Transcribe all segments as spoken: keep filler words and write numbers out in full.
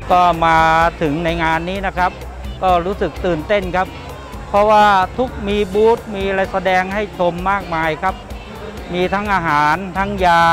ก็มาถึงในงานนี้นะครับก็รู้สึกตื่นเต้นครับเพราะว่าทุกมีบูธมีอะไรแสดงให้ชมมากมายครับมีทั้งอาหารทั้งยา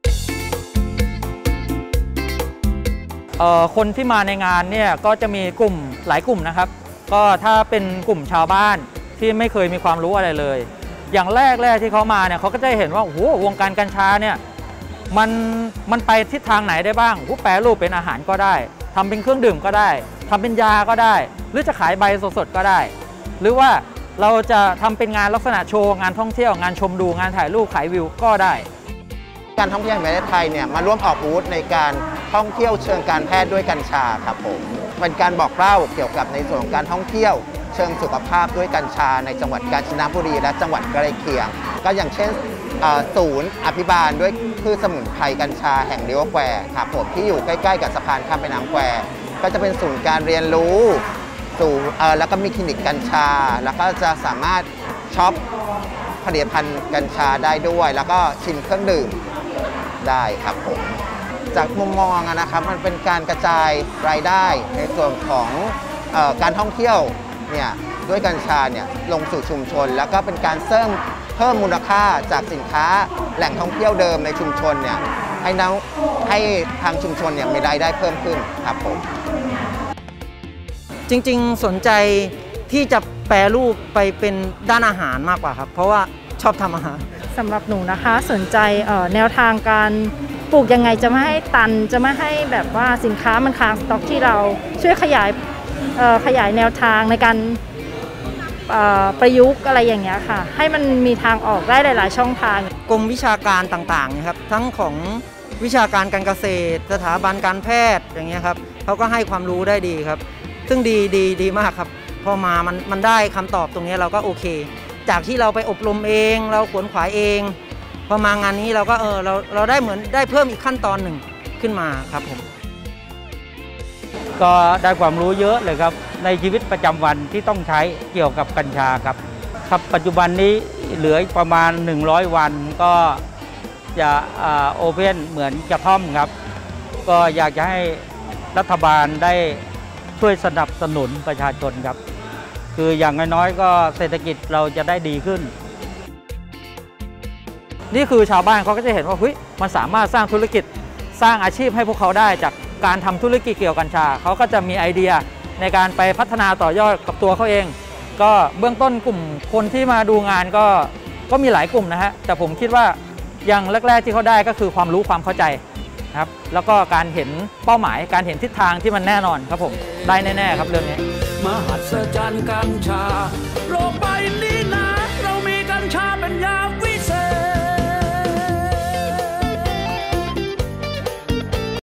คนที่มาในงานเนี่ยก็จะมีกลุ่มหลายกลุ่มนะครับก็ถ้าเป็นกลุ่มชาวบ้านที่ไม่เคยมีความรู้อะไรเลยอย่างแรกแรกที่เขามาเนี่ยเขาก็จะเห็นว่าโอ้โหวงการกัญชาเนี่ยมันมันไปทิศทางไหนได้บ้างผู้แปรรูปเป็นอาหารก็ได้ทำเป็นเครื่องดื่มก็ได้ทำเป็นยาก็ได้หรือจะขายใบสดๆก็ได้หรือว่าเราจะทำเป็นงานลักษณะโชว์งานท่องเที่ยวงานชมดูงานถ่ายรูปขายวิวก็ได้การท่องเที่ยวแห่งประเทศไทยเนี่ยมาร่วมออกบูธในการท่องเที่ยวเชิงการแพทย์ด้วยกัญชาครับผมเป็นการบอกเล่าเกี่ยวกับในส่วนของการท่องเที่ยวเชิงสุขภาพด้วยกัญชาในจังหวัดกาญจนบุรีและจังหวัดใกล้เคียงก็อย่างเช่นศูนย์อภิบาลด้วยพืชสมุนไพรกัญชาแห่งริเวอร์แควร์ครับผมที่อยู่ใกล้ๆกับสะพานข้ามแม่น้ำแควร์ก็จะเป็นศูนย์การเรียนรู้สู่แล้วก็มีคลินิกกัญชาแล้วก็จะสามารถช็อปผลิตภัณฑ์กัญชาได้ด้วยแล้วก็ชิมเครื่องดื่มได้ครับผมจากมุมมองนะครับมันเป็นการกระจายรายได้ในส่วนของเอ่อการท่องเที่ยวเนี่ยด้วยกัญชาเนี่ยลงสู่ชุมชนแล้วก็เป็นการเสริมเพิ่มมูลค่าจากสินค้าแหล่งท่องเที่ยวเดิมในชุมชนเนี่ยให้น้ให้ทางชุมชนเนี่ยมีรายได้เพิ่มขึ้นครับผมจริงๆสนใจที่จะแปรรูปไปเป็นด้านอาหารมากกว่าครับเพราะว่าชอบทำอาหารสำหรับหนูนะคะสนใจแนวทางการปลูกยังไงจะไม่ให้ตันจะไม่ให้แบบว่าสินค้ามันค้างสต็อกที่เราช่วยขยายขยายแนวทางในการประยุกต์อะไรอย่างเงี้ยค่ะให้มันมีทางออกได้หลายๆช่องทางกรมวิชาการต่างๆนะครับทั้งของวิชาการการเกษตรสถาบันการแพทย์อย่างเงี้ยครับเขาก็ให้ความรู้ได้ดีครับซึ่งดีดีดีมากครับพอมามันมันได้คำตอบตรงนี้เราก็โอเคจากที่เราไปอบรมเองเราขวนขวายเองพอมางานนี้เราก็เออเราเราได้เหมือนได้เพิ่มอีกขั้นตอนหนึ่งขึ้นมาครับผมก็ได้ความรู้เยอะเลยครับในชีวิตประจำวันที่ต้องใช้เกี่ยวกับกัญชาครับครับปัจจุบันนี้เหลือประมาณหนึ่งร้อยวันก็จะโอเพนเหมือนกระท่อมครับก็อยากจะให้รัฐบาลได้ช่วยสนับสนุนประชาชนครับคืออย่างน้อยๆก็เศรษฐกิจเราจะได้ดีขึ้นนี่คือชาวบ้านเขาก็จะเห็นว่าเฮ้ยมันสามารถสร้างธุรกิจสร้างอาชีพให้พวกเขาได้จากการทำธุรกิจเกี่ยวกับกัญชาเขาก็จะมีไอเดียในการไปพัฒนาต่อยอดกับตัวเขาเองก็เบื้องต้นกลุ่มคนที่มาดูงานก็ก็มีหลายกลุ่มนะฮะแต่ผมคิดว่าอย่างแรกๆที่เขาได้ก็คือความรู้ความเข้าใจครับแล้วก็การเห็นเป้าหมายการเห็นทิศทางที่มันแน่นอนครับผมได้แน่ๆครับเรื่องนี้มหัศจรรย์กัญชาโลกใบนี้